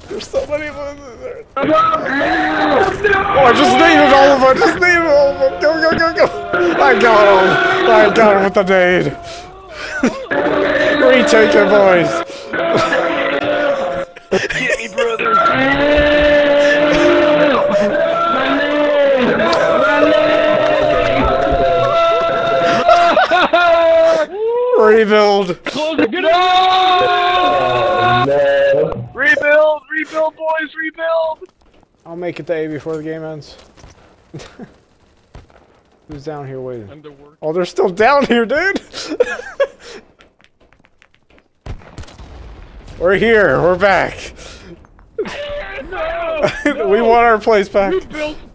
There's so many ones in there. Oh, I just needed all of them. I just needed all of them. Go, go, go, go. I got him. I got him with the nade. Retake it, boys. Get me, brother. Rebuild. Close it. No! Rebuild, rebuild, boys, rebuild. I'll make it to A before the game ends. Who's down here waiting? Oh, they're still down here, dude. We're here. We're back. No! We want our place back. Rebuild